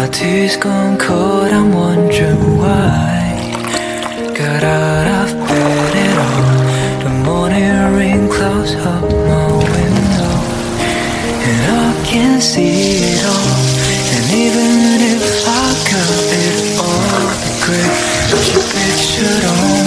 My tea's gone cold, I'm wondering why. Got out of bed at all. The morning rain clouds up my window, and I can see it all. And even if I cut it all, the great that you pictured on